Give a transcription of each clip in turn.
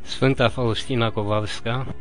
Sfânta Faustina Kowalska,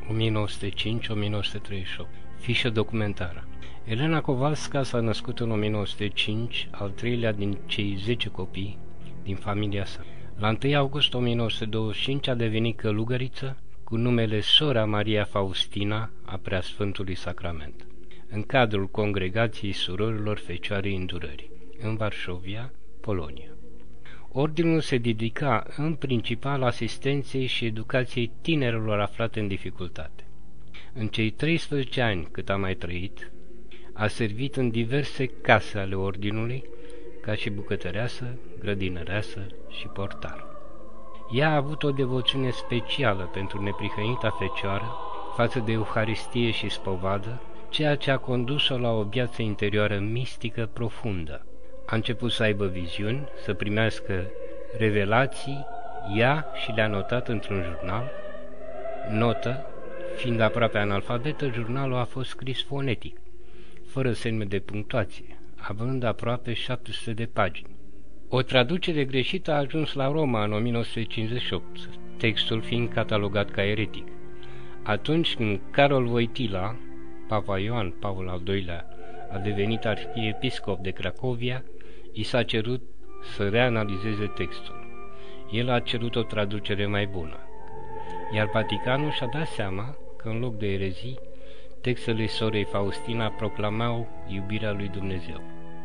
1905-1938. Fișă documentară. Elena Kowalska s-a născut în 1905, al treilea din cei 10 copii din familia sa. La 1 august 1925 a devenit călugăriță cu numele Sora Maria Faustina a Preasfântului Sacrament, în cadrul Congregației Surorilor Fecioarei Îndurării, în Varșovia, Polonia. Ordinul se dedica în principal asistenței și educației tinerilor aflate în dificultate. În cei 13 ani cât a mai trăit, a servit în diverse case ale ordinului, ca și bucătăreasă, grădinăreasă și portar. Ea a avut o devoțiune specială pentru neprihănita Fecioară față de Euharistie și spovadă, ceea ce a condus-o la o viață interioară mistică profundă. A început să aibă viziuni, să primească revelații, ea și le-a notat într-un jurnal. Notă, fiind aproape analfabetă, jurnalul a fost scris fonetic, fără semne de punctuație, având aproape 700 de pagini. O traducere greșită a ajuns la Roma în 1958, textul fiind catalogat ca eretic. Atunci când Carol Wojtyla, Papa Ioan Paul al II-lea, a devenit arhiepiscop de Cracovia, i s-a cerut să reanalizeze textul. El a cerut o traducere mai bună, iar Vaticanul și-a dat seama că în loc de erezii, textele sorei Faustina proclamau iubirea lui Dumnezeu.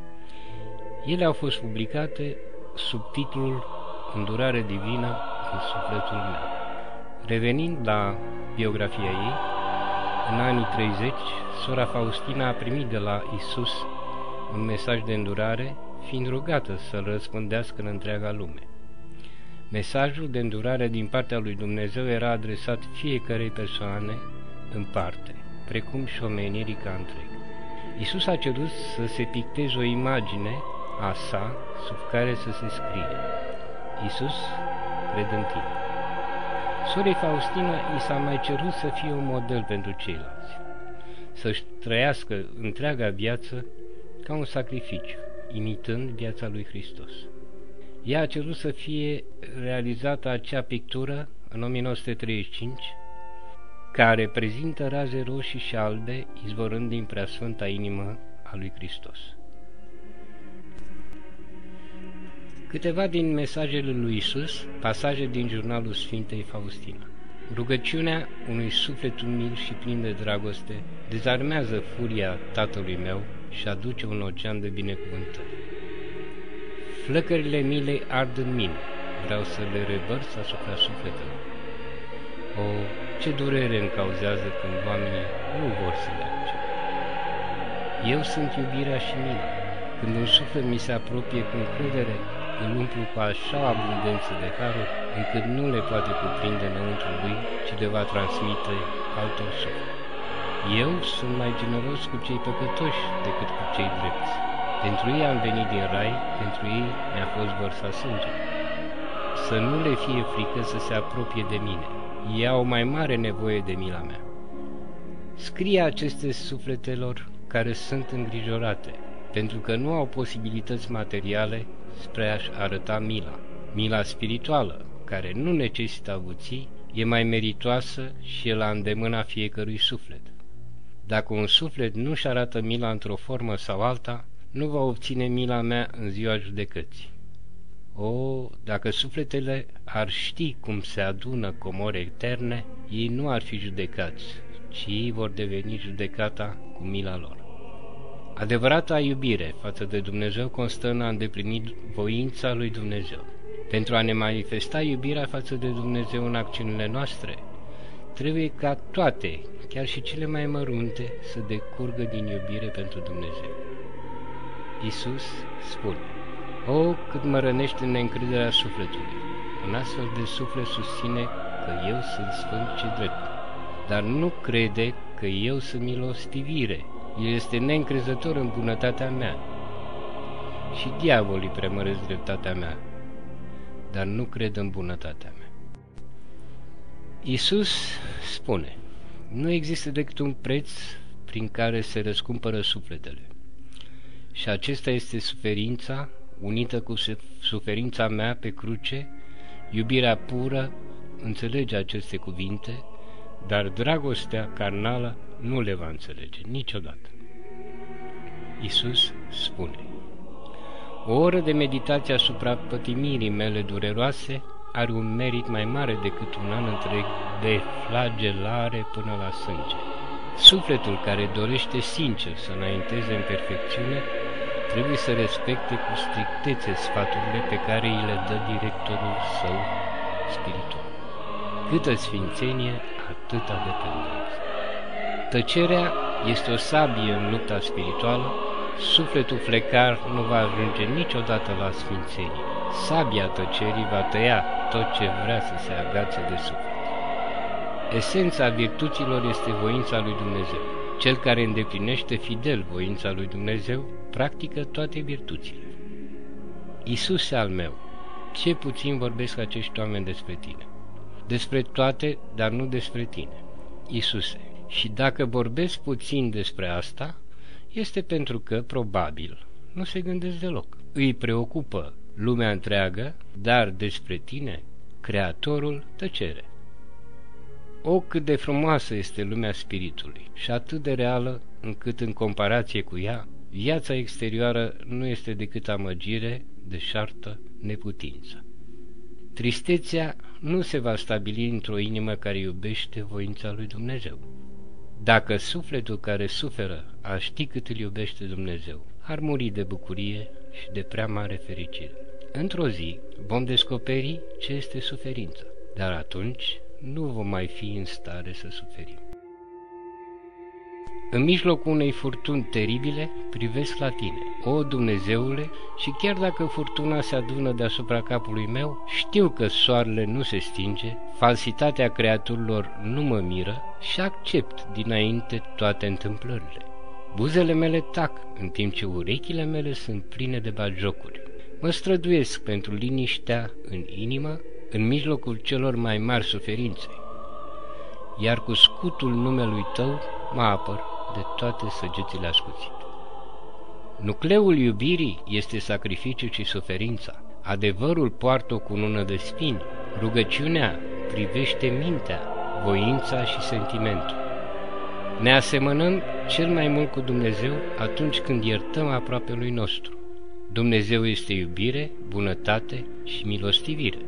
Ele au fost publicate sub titlul Îndurare divină în sufletul meu. Revenind la biografia ei, în anii 30, sora Faustina a primit de la Isus un mesaj de îndurare, fiind rugată să-l răspândească în întreaga lume. Mesajul de îndurare din partea lui Dumnezeu era adresat fiecarei persoane în parte, precum și omenirii ca întreg. Isus a cerut să se picteze o imagine a sa sub care să se scrie: Isus, cred în tine. Sorei Faustina i s-a mai cerut să fie un model pentru ceilalți, să-și trăiască întreaga viață ca un sacrificiu, imitând viața lui Hristos. Ea a cerut să fie realizată acea pictură în 1935, care prezintă raze roșii și albe izvorând din preasfânta inimă a lui Hristos. Câteva din mesajele lui Isus, pasaje din jurnalul Sfintei Faustina. Rugăciunea unui suflet umil și plin de dragoste dezarmează furia tatălui meu și aduce un ocean de binecuvântări. Flăcările milei ard în mine, vreau să le revărs asupra sufletelor. O, ce durere îmi cauzează când oamenii nu vor să le accepte. Eu sunt iubirea și mila. Când un suflet mi se apropie cu încredere, îl umplu cu așa abundență de haruri, încât nu le poate cuprinde înăuntru lui, ci le va transmite altor suflete. Eu sunt mai generos cu cei păcătoși decât cu cei drepți. Pentru ei am venit din rai, pentru ei mi-a fost vărsat sânge. Să nu le fie frică să se apropie de mine. Ei au mai mare nevoie de mila mea. Scrie aceste sufletelor care sunt îngrijorate, pentru că nu au posibilități materiale spre a-și arăta mila. Mila spirituală, care nu necesită avuții, e mai meritoasă și e la îndemâna fiecărui suflet. Dacă un suflet nu-și arată mila într-o formă sau alta, nu va obține mila mea în ziua judecății. O, dacă sufletele ar ști cum se adună comori eterne, ei nu ar fi judecați, ci ei vor deveni judecata cu mila lor. Adevărata iubire față de Dumnezeu constă în a îndeplini voința lui Dumnezeu. Pentru a ne manifesta iubirea față de Dumnezeu în acțiunile noastre, trebuie ca toate, chiar și cele mai mărunte, să decurgă din iubire pentru Dumnezeu. Iisus spune: O, cât mă rănește neîncrederea sufletului! Un astfel de suflet susține că eu sunt sfânt și drept, dar nu crede că eu sunt milostivire. El este neîncrezător în bunătatea mea. Și diavolii premăresc dreptatea mea, dar nu cred în bunătatea mea. Iisus spune: nu există decât un preț prin care se răscumpără sufletele. Și acesta este suferința, unită cu suferința mea pe cruce, iubirea pură înțelege aceste cuvinte, dar dragostea carnală nu le va înțelege niciodată. Iisus spune: o oră de meditație asupra pătimirii mele dureroase are un merit mai mare decât un an întreg de flagelare până la sânge. Sufletul care dorește sincer să înainteze în perfecțiune trebuie să respecte cu strictețe sfaturile pe care îi le dă directorul său spiritual. Câtă sfințenie, atâta dependență. Tăcerea este o sabie în lupta spirituală. Sufletul flecar nu va ajunge niciodată la sfințenie. Sabia tăcerii va tăia tot ce vrea să se agațe de suflet. Esența virtuților este voința lui Dumnezeu. Cel care îndeplinește fidel voința lui Dumnezeu practică toate virtuțile. Iisuse al meu, ce puțin vorbesc acești oameni despre tine. Despre toate, dar nu despre tine, Iisuse. Și dacă vorbesc puțin despre asta, este pentru că, probabil, nu se gândesc deloc. Îi preocupă lumea întreagă, dar despre tine, Creatorul, tăcere. O, cât de frumoasă este lumea spiritului și atât de reală, încât în comparație cu ea, viața exterioară nu este decât amăgire, deșartă, neputință. Tristețea nu se va stabili într-o inimă care iubește voința lui Dumnezeu. Dacă sufletul care suferă ar ști cât îl iubește Dumnezeu, ar muri de bucurie și de prea mare fericire. Într-o zi vom descoperi ce este suferința, dar atunci nu vom mai fi în stare să suferim. În mijlocul unei furtuni teribile, privesc la tine, o Dumnezeule, și chiar dacă furtuna se adună deasupra capului meu, știu că soarele nu se stinge, falsitatea creaturilor nu mă miră și accept dinainte toate întâmplările. Buzele mele tac, în timp ce urechile mele sunt pline de batjocuri. Mă străduiesc pentru liniștea în inimă, în mijlocul celor mai mari suferințe, iar cu scutul numelui tău mă apăr de toate săgețile ascuțite. Nucleul iubirii este sacrificiul și suferința. Adevărul poartă o cunună de spini. Rugăciunea privește mintea, voința și sentimentul. Ne asemănăm cel mai mult cu Dumnezeu atunci când iertăm aproapelui nostru. Dumnezeu este iubire, bunătate și milostivire.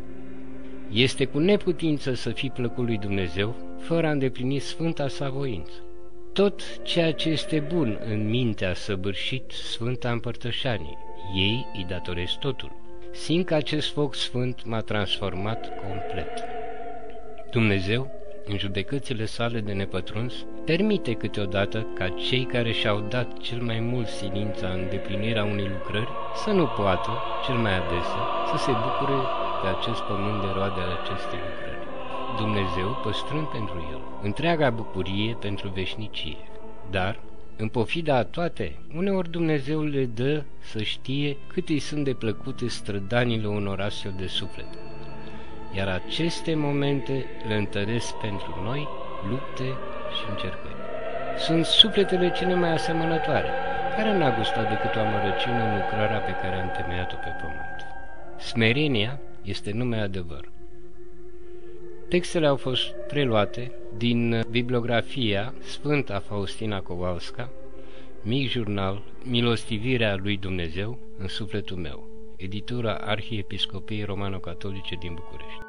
Este cu neputință să fii plăcut lui Dumnezeu fără a îndeplini sfânta sa voință. Tot ceea ce este bun în mintea săvârșit sfânta împărtășanie, ei îi datoresc totul. Simt că acest foc sfânt m-a transformat complet. Dumnezeu, în judecățile sale de nepătruns, permite câteodată ca cei care și-au dat cel mai mult silința în îndeplinirea unei lucrări să nu poată, cel mai adesea, să se bucure de acest pământ de roade ale acestei lucrări. Dumnezeu păstrând pentru el întreaga bucurie pentru veșnicie. Dar, în pofida a toate, uneori Dumnezeu le dă să știe cât îi sunt de plăcute strădanile unor astfel de suflete. Iar aceste momente le întăresc pentru noi lupte și încercări. Sunt sufletele cele mai asemănătoare, care n-a gustat decât o amărăciune în lucrarea pe care a întemeiat-o pe pământ. Smerenia este numai adevăr. Textele au fost preluate din bibliografia Sfânta Faustina Kowalska, mic jurnal, Milostivirea lui Dumnezeu în sufletul meu, editura Arhiepiscopiei Romano-Catolice din București.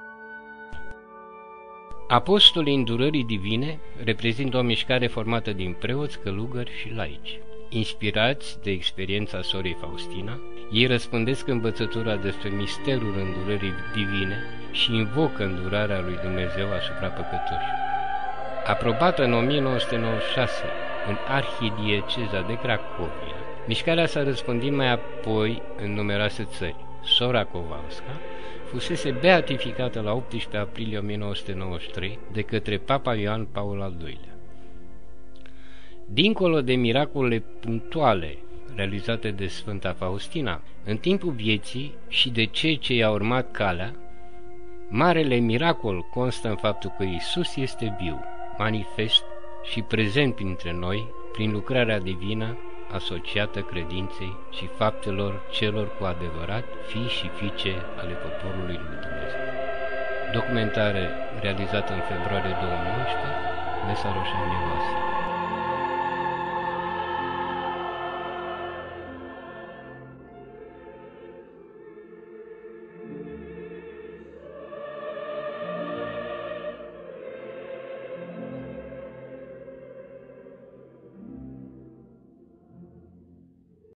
Apostolii îndurării divine reprezintă o mișcare formată din preoți, călugări și laici. Inspirați de experiența sorei Faustina, ei răspândesc învățătura despre misterul îndurării divine și invocă îndurarea lui Dumnezeu asupra păcătoșilor. Aprobată în 1996 în Arhidieceza de Cracovia, mișcarea s-a răspândit mai apoi în numeroase țări. Sora Kowalska fusese beatificată la 18 aprilie 1993 de către Papa Ioan Paul al II-lea. Dincolo de miracolele punctuale realizate de Sfânta Faustina, în timpul vieții și de cei ce i-a urmat calea, marele miracol constă în faptul că Iisus este viu, manifest și prezent printre noi prin lucrarea divină asociată credinței și faptelor celor cu adevărat fii și fiice ale poporului lui Dumnezeu. Documentare realizată în februarie 2011, Mesa Roșia Nevasă.